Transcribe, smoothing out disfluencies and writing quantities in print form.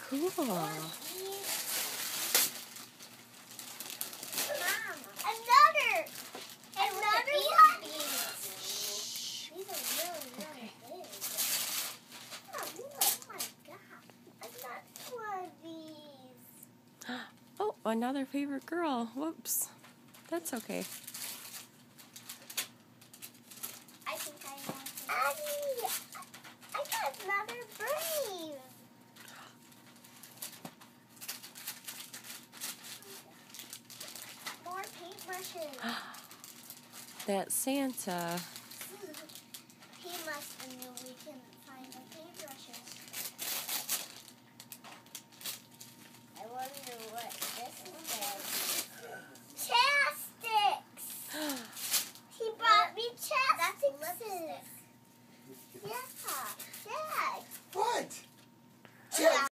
Cool. Mom, another one. These are really big. Oh, look, oh my God. I got one of these. Oh, another favorite girl. Whoops. That's okay. I think I have Abby, I got another Brave. More paintbrushes. That Santa